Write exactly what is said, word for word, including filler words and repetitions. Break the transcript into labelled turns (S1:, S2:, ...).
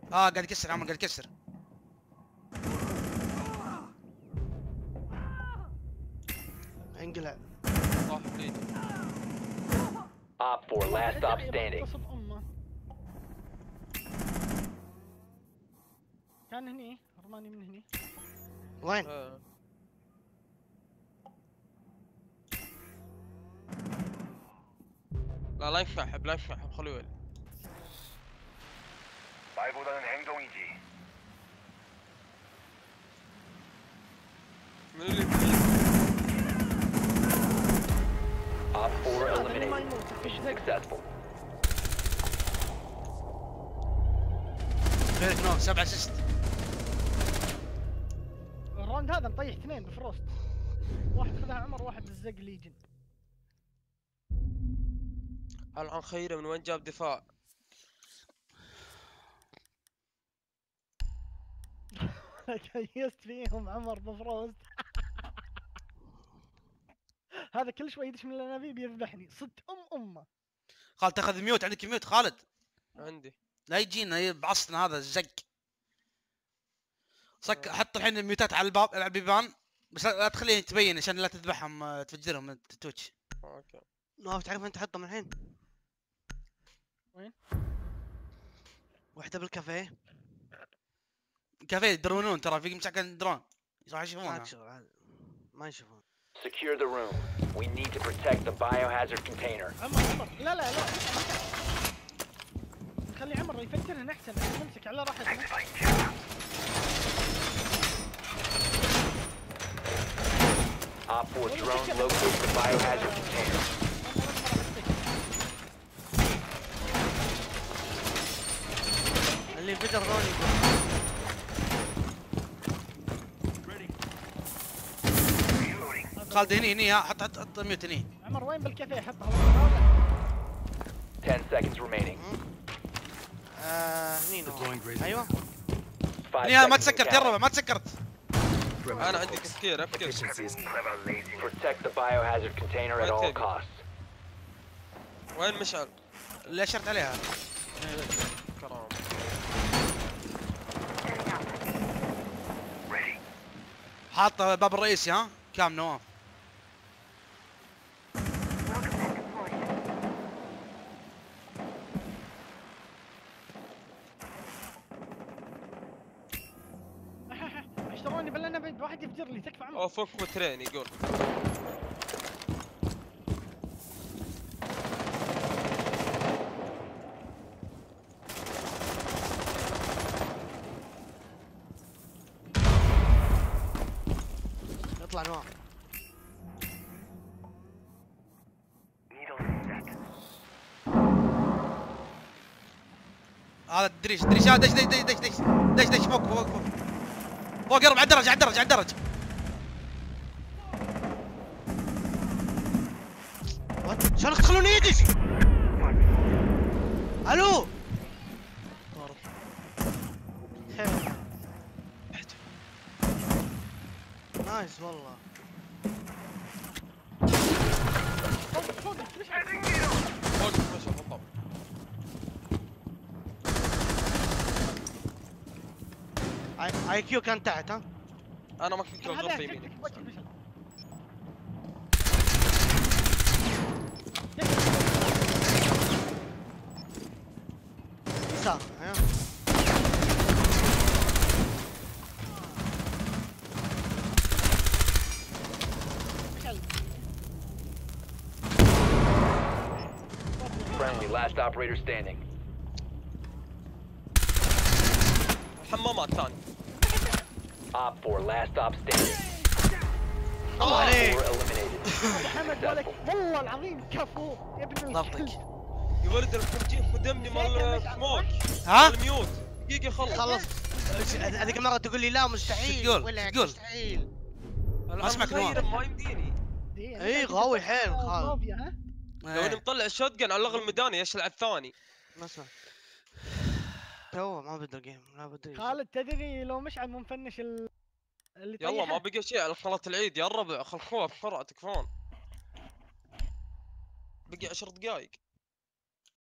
S1: اه قاعد يكسر عمر، قاعد يكسر.
S2: انقلع.
S3: صح لي.
S4: Op four, last stop standing.
S5: كان هني رماني من هني.
S2: وين؟
S3: آه. لا لا ينسحب لا ينسحب خلوه يولي.
S6: 말보다는 행동이지.
S3: من اللي
S4: Op four eliminated. Mission successful.
S1: غيرك نوك سبعة اسيست.
S5: الراوند هذا مطيح اثنين بفروست. واحد خذها عمر واحد الزق ليجن.
S3: هل عن خيره من وين جاب دفاع؟
S5: كيست فيهم عمر بفروست. هذا كل شوي يدش من الانابيب يذبحني صد ام امه.
S1: خالد تاخذ ميوت، عندك ميوت خالد.
S3: عندي.
S1: لا يجينا بعصنا هذا الزق. صك حط الحين الميوتات على الباب على البيبان، بس لا تخليها تبين عشان لا تذبحهم تفجرهم من تويتش.
S3: اوكي.
S2: نواف تعرف انت تحطهم الحين؟
S5: وين؟
S2: واحدة بالكافيه.
S1: كافيه يدرونون ترى في مساكن درون راح يشوفونها.
S2: ما تشوف ما يشوفون.
S4: Secure the room. We need to protect the biohazard container.
S5: عمر عمر لا لا لا خلي عمر يفجرهن احسن. نمسك على راحتنا.
S4: Op four drone locates the biohazard container.
S2: اللي انفجر ثاني.
S1: خالد هني هني ها حط حط حط ميوت هني.
S5: عمر وين بالكافيه حطها؟
S4: Ten seconds remaining.
S2: آه هني نواف. ايوه.
S4: Five
S1: هني ها ما
S4: seconds
S1: تسكرت
S4: to
S1: يا
S4: count.
S1: ربع ما تسكرت.
S3: انا عندي تفكير افكر.
S4: Protect the biohazard container at all costs.
S3: وين مشعل؟
S1: اللي اشرت عليها.
S3: كرام.
S1: حاط باب الرئيسي ها كام نواف.
S5: اشتروني بالانابيب واحد يفجر لي تكفى عمر.
S3: او فوق مترين يقول.
S2: اطلع نواف.
S1: هذا الدريش الدريش هذا دش دش دش دش دش دش دش فوق فوق فوق فوق قرب على الدرج على الدرج على الدرج.
S2: وات شلون تخلوني يدش؟ الو. نايس والله.
S5: فوق فوق ليش
S3: فوق مشعل بالضبط.
S2: اي اي كيو كان تحت ها؟
S3: انا ما كنت غرفه يميني.
S2: يسار ايوه.
S4: Friendly, last operator standing.
S3: الحمامات ثاني.
S4: Op four, last stop standing.
S2: الله عليك.
S4: Four eliminated.
S5: حمد ولك والله العظيم كفو يا ابن
S1: ضبطك.
S5: الكلب.
S3: يا ولد الخنجير خدمني مال سموك.
S1: ها؟
S3: الميوت. دقيقة خلص.
S2: خلص. هذيك المرة تقول لي لا مستحيل.
S1: شو تقول؟
S2: ولا
S1: شو تقول؟
S2: مستحيل.
S1: ما اسمعك نواف.
S3: ما يمديني.
S2: اي غاوي حيل خالد.
S5: غاوية ها؟
S3: لو اني مطلع الشوت جن على اللغة الميداني اشلع الثاني.
S2: ما اسمع. تو ما بدا جيم لا بدا.
S5: خالد تدري لو مشعل مو مفنش ال... اللي
S3: يلا ما
S5: طيحه؟
S3: بقى شيء على صلاة العيد يا الربع خلخوها بسرعة تكفون. بقي عشر دقايق.